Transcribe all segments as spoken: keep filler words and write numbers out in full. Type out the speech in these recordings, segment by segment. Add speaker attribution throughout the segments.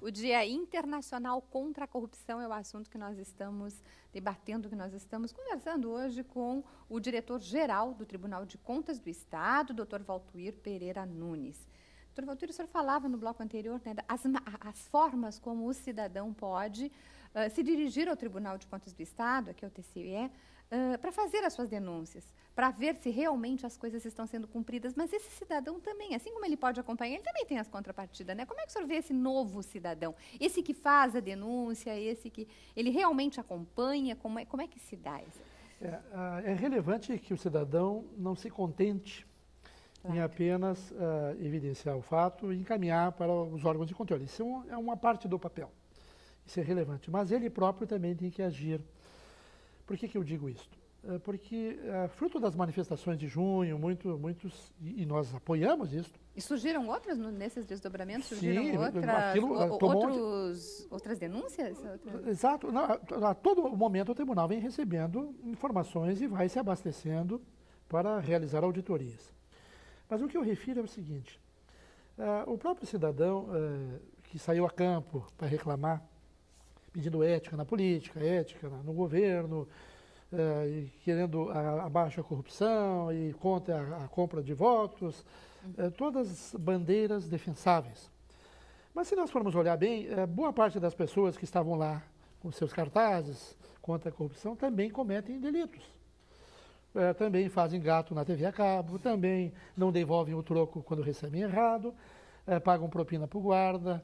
Speaker 1: O Dia Internacional contra a Corrupção é o assunto que nós estamos debatendo, que nós estamos conversando hoje com o diretor-geral do Tribunal de Contas do Estado, doutor Valtuir Pereira Nunes. doutor Valtuir, o senhor falava no bloco anterior, né, as, as formas como o cidadão pode uh, se dirigir ao Tribunal de Contas do Estado, aqui é o T C E, uh, para fazer as suas denúncias, para ver se realmente as coisas estão sendo cumpridas. Mas esse cidadão também, assim como ele pode acompanhar, ele também tem as contrapartidas, né? Como é que o senhor vê esse novo cidadão? Esse que faz a denúncia, esse que ele realmente acompanha, como é, como é que se dá isso?
Speaker 2: É, é relevante que o cidadão não se contente claro. em apenas uh, evidenciar o fato e encaminhar para os órgãos de controle. Isso é, um, é uma parte do papel. Isso é relevante. Mas ele próprio também tem que agir. Por que que eu digo isso? Porque, uh, fruto das manifestações de junho, muito, muitos, e, e nós apoiamos isso.
Speaker 1: E surgiram outras no, nesses desdobramentos? Surgiram
Speaker 2: Sim,
Speaker 1: outras,
Speaker 2: aquilo,
Speaker 1: o,
Speaker 2: outros,
Speaker 1: um... outras denúncias? Outras...
Speaker 2: Exato. Não, a, a todo momento o tribunal vem recebendo informações e vai se abastecendo para realizar auditorias. Mas o que eu refiro é o seguinte, uh, o próprio cidadão uh, que saiu a campo para reclamar, pedindo ética na política, ética na, no governo, Uh, e querendo abaixo a corrupção e contra a, a compra de votos, uh, todas bandeiras defensáveis. Mas se nós formos olhar bem, uh, boa parte das pessoas que estavam lá com seus cartazes contra a corrupção também cometem delitos. Uh, também fazem gato na T V a cabo, também não devolvem o troco quando recebem errado, uh, pagam propina para o guarda,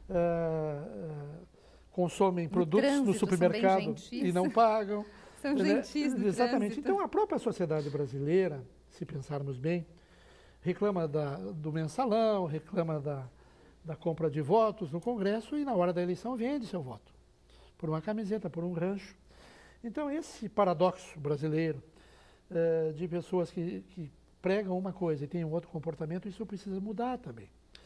Speaker 2: uh, uh, consomem no produtos trânsito, no supermercado e não pagam.
Speaker 1: São gentis no
Speaker 2: Exatamente.
Speaker 1: trânsito.
Speaker 2: Então, a própria sociedade brasileira, se pensarmos bem, reclama da, do mensalão, reclama da, da compra de votos no Congresso e, na hora da eleição, vende seu voto. Por uma camiseta, por um rancho. Então, esse paradoxo brasileiro eh, de pessoas que, que pregam uma coisa e têm um outro comportamento, isso precisa mudar também.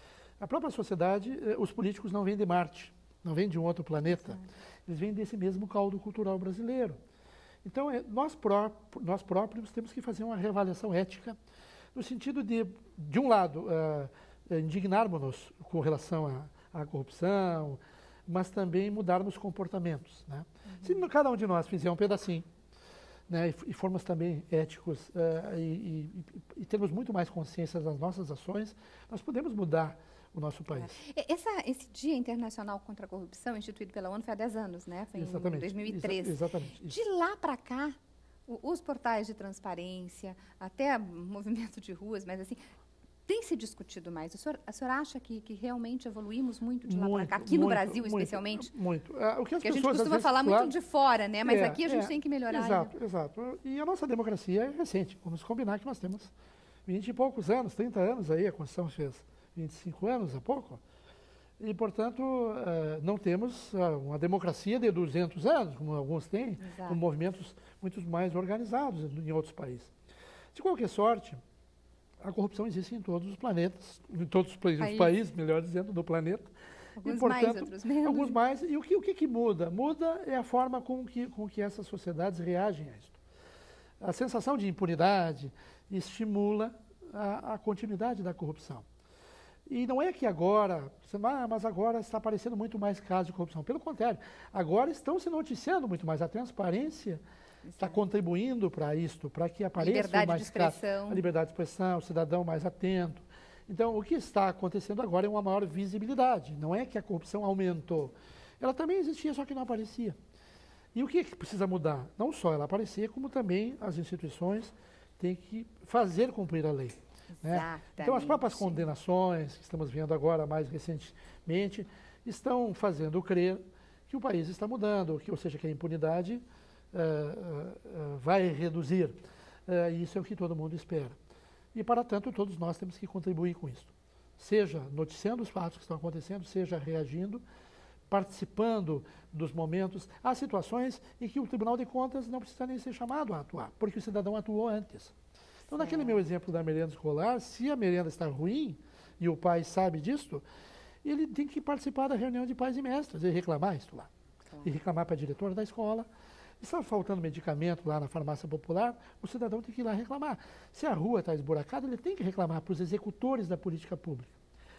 Speaker 2: A própria sociedade, eh, os políticos não vêm de Marte, não vêm de um outro planeta. Exato. Eles vêm desse mesmo caldo cultural brasileiro. Então, nós, pró nós próprios temos que fazer uma reavaliação ética, no sentido de, de um lado, uh, indignarmos-nos com relação à, à corrupção, mas também mudarmos comportamentos. Né? Uhum. Se cada um de nós fizer um pedacinho, né, e, e formos também éticos uh, e, e, e termos muito mais consciência das nossas ações, nós podemos mudar o nosso país.
Speaker 1: É. Essa, esse Dia Internacional contra a Corrupção, instituído pela ONU, foi há dez anos, né? Foi
Speaker 2: exatamente,
Speaker 1: em dois mil e treze.
Speaker 2: Exa exatamente. Isso.
Speaker 1: De lá para cá, o, os portais de transparência, até movimento de ruas, mas assim, tem se discutido mais. O senhor, a senhora acha que, que realmente evoluímos muito de lá para cá, aqui
Speaker 2: muito,
Speaker 1: no Brasil
Speaker 2: muito,
Speaker 1: especialmente?
Speaker 2: Muito. Ah, o que as
Speaker 1: Porque
Speaker 2: pessoas,
Speaker 1: a gente costuma
Speaker 2: vezes,
Speaker 1: falar
Speaker 2: claro,
Speaker 1: muito de fora, né? Mas
Speaker 2: é,
Speaker 1: aqui a gente
Speaker 2: é,
Speaker 1: tem que melhorar.
Speaker 2: Exato,
Speaker 1: ainda.
Speaker 2: exato. E a nossa democracia é recente. Vamos combinar que nós temos vinte e poucos anos, trinta anos aí, a Constituição fez vinte e cinco anos há pouco. E, portanto, uh, não temos uh, uma democracia de duzentos anos, como alguns têm, Exato. com movimentos muito mais organizados em outros países. De qualquer sorte, a corrupção existe em todos os planetas, em todos os países, País. países melhor dizendo, do planeta.
Speaker 1: Alguns
Speaker 2: e, portanto,
Speaker 1: mais, outros menos.
Speaker 2: Alguns mais. E o que, o que, que muda? Muda é a forma com que, com que essas sociedades reagem a isso. A sensação de impunidade estimula a, a continuidade da corrupção. E não é que agora, ah, mas agora está aparecendo muito mais casos de corrupção. Pelo contrário, agora estão se noticiando muito mais. A transparência está contribuindo para isto, para que apareça mais casos. A liberdade de expressão, o cidadão mais atento. Então, o que está acontecendo agora é uma maior visibilidade. Não é que a corrupção aumentou. Ela também existia, só que não aparecia. E o que precisa mudar? Não só ela aparecer, como também as instituições têm que fazer cumprir a lei. Né? Então, as próprias condenações que estamos vendo agora, mais recentemente, estão fazendo crer que o país está mudando, que, ou seja, que a impunidade uh, uh, uh, vai reduzir. Uh, e isso é o que todo mundo espera. E, para tanto, todos nós temos que contribuir com isso. Seja noticiando os fatos que estão acontecendo, seja reagindo, participando dos momentos. Há situações em que o Tribunal de Contas não precisa nem ser chamado a atuar, porque o cidadão atuou antes. Então, naquele meu exemplo da merenda escolar, se a merenda está ruim e o pai sabe disso, ele tem que participar da reunião de pais e mestres e reclamar isso lá. Claro. E reclamar para a diretora da escola. Está faltando medicamento lá na farmácia popular, o cidadão tem que ir lá reclamar. Se a rua está esburacada, ele tem que reclamar para os executores da política pública.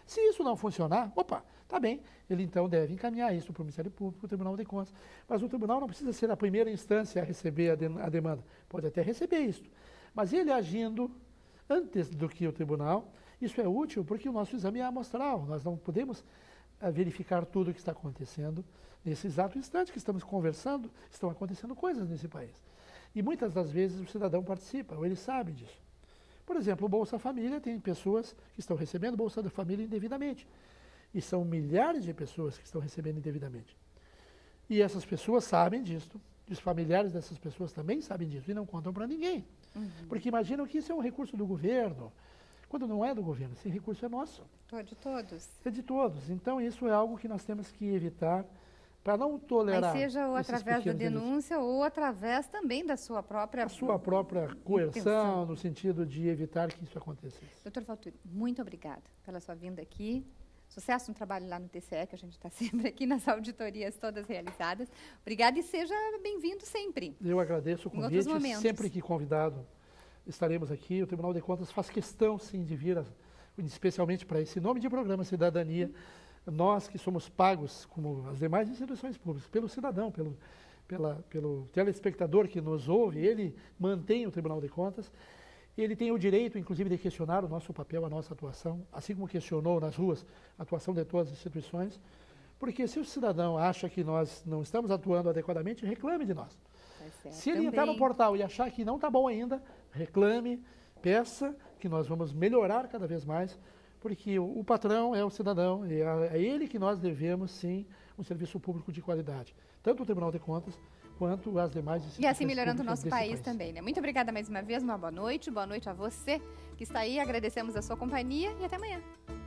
Speaker 2: Se isso não funcionar, opa, tá bem, ele então deve encaminhar isso para o Ministério Público, para o Tribunal de Contas. Mas o tribunal não precisa ser a primeira instância a receber a, de, a demanda. Pode até receber isso. Mas ele agindo antes do que o tribunal, isso é útil porque o nosso exame é amostral. Nós não podemos uh, verificar tudo o que está acontecendo nesse exato instante que estamos conversando, estão acontecendo coisas nesse país. E muitas das vezes o cidadão participa, ou ele sabe disso. Por exemplo, o Bolsa Família tem pessoas que estão recebendo Bolsa da Família indevidamente. E são milhares de pessoas que estão recebendo indevidamente. E essas pessoas sabem disso, e os familiares dessas pessoas também sabem disso, e não contam para ninguém. Uhum. Porque imaginam que isso é um recurso do governo, quando não é do governo, esse recurso é nosso.
Speaker 1: É de todos.
Speaker 2: É de todos. Então, isso é algo que nós temos que evitar para não tolerar.
Speaker 1: Mas seja ou através da denúncia delitos. Ou através também da sua própria...
Speaker 2: A sua própria coerção, intenção. No sentido de evitar que isso acontecesse.
Speaker 1: Doutor Valtuir, muito obrigada pela sua vinda aqui. Sucesso no trabalho lá no T C E, que a gente está sempre aqui nas auditorias todas realizadas. Obrigada e seja bem-vindo sempre.
Speaker 2: Eu agradeço o convite. Sempre que convidado estaremos aqui. O Tribunal de Contas faz questão, sim, de vir, a, especialmente para esse nome de programa Cidadania. Nós que somos pagos, como as demais instituições públicas, pelo cidadão, pelo, pela, pelo telespectador que nos ouve, ele mantém o Tribunal de Contas. Ele tem o direito, inclusive, de questionar o nosso papel, a nossa atuação, assim como questionou nas ruas a atuação de todas as instituições, porque se o cidadão acha que nós não estamos atuando adequadamente, reclame de nós.
Speaker 1: Tá
Speaker 2: se ele
Speaker 1: também.
Speaker 2: entrar no portal e achar que não está bom ainda, reclame, peça, que nós vamos melhorar cada vez mais, porque o, o patrão é o cidadão, e é, é ele que nós devemos, sim, um serviço público de qualidade. Tanto o Tribunal de Contas, quanto as demais instituições.
Speaker 1: E assim melhorando o nosso país,
Speaker 2: país
Speaker 1: também, né? Muito obrigada mais uma vez, uma boa noite, boa noite a você que está aí, agradecemos a sua companhia e até amanhã.